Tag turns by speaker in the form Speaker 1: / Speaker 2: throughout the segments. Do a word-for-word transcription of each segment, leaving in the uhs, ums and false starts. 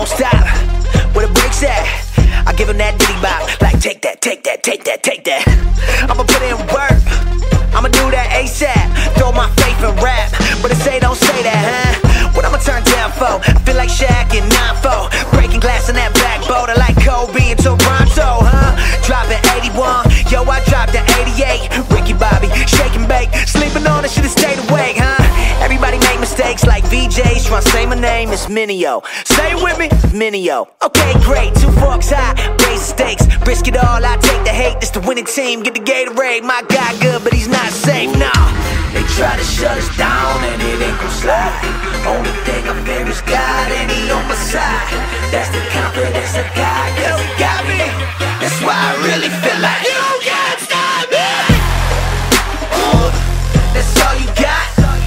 Speaker 1: won't stop. Where the brakes at? I give him that diddy bop. Like take that, take that, take that, take that. I'ma put in work, I'ma do that ASAP. Throw my faith in rap, but they say don't say that, huh? What I'ma turn down for? I feel like Shaq in nine four, breaking glass in that black boat. I like Kobe in Toronto, huh? Dropping eighty-one, yo I dropped the eighty-eight. Ricky Bobby, shake and bake, sleeping on it, should've stayed awake, huh? Everybody make mistakes like V Js, tryna say my name is Minio. Say it with me, Minio. Okay, great, two forks high, raise the stakes, risk it all, I take the hate. This the winning team, get the Gatorade. My guy good, but he's not safe, nah. They try to shut us down and it ain't gon' slide. Only thing I fear is God and he on my side. That's the confidence I got, cause he got me. That's why I really feel like you can't stop me. uh, That's all you got.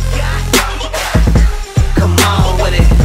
Speaker 1: Come on with it.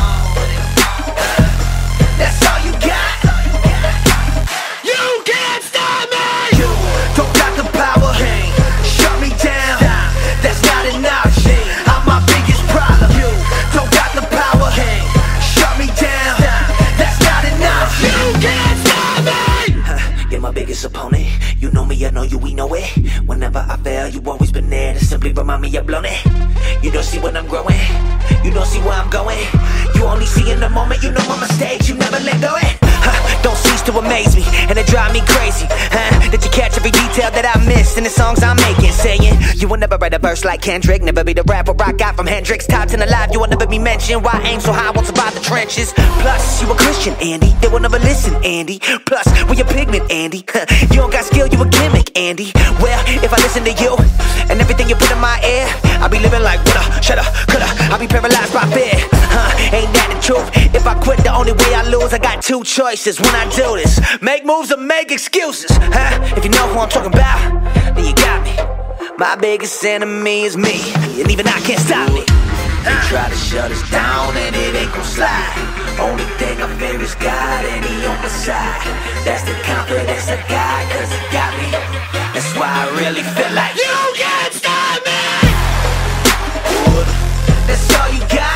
Speaker 1: That's all you got. You can't stop me. You don't got the power, shut me down. That's not enough. I'm my biggest problem. You don't got the power, shut me down. That's not enough. You can't stop me. You're my biggest opponent. You know me, I know you, we know it. Whenever I fail, you always been there to simply remind me you're blown it. You don't see when I'm growing, you don't see where I'm going. You only see in the moment, you know my mistakes, you never let go it. Huh, don't cease to amaze me, and it drive me crazy, huh? That you catch every detail that I missed in the songs I'm making. Saying, you will never write a verse like Kendrick, never be the rapper I got from Hendrix. Top ten alive, you will never be mentioned. Why aim so high, won't survive the trenches. Plus, you a Christian, Andy, they will never listen, Andy. Plus, we a pigment, Andy, huh? You don't got skill, you a gimmick, Andy. Well, if I listen to you, and everything you put in my ear, I'll be living like woulda, shoulda, coulda. I'll be paralyzed by fear, huh? Ain't that the truth? If I quit, the only way I lose. I got two choices when I do this: make moves or make excuses, huh? If you know who I'm talking about, then you got me. My biggest enemy is me, and even I can't stop me. They try to shut us down and it ain't gon' slide. Only thing I fear is God and he on my side. That's the confidence I got, cause he got me. That's why I really feel like you can't stop me. Ooh, that's all you got.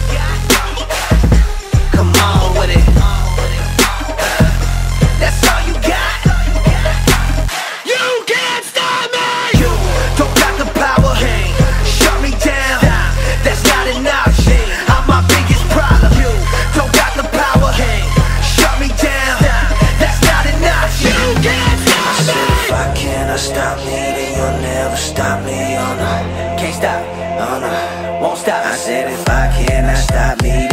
Speaker 1: Come on with it. uh, That's all you got. You can't stop me. You don't got the power, shut me down. That's not enough. I'm my biggest problem. You don't got the power, shut me down. That's not enough. You can't stop me. I said if I cannot stop me, then you'll never stop me. Oh no, can't stop. Oh no, won't stop. I said if I cannot stop me,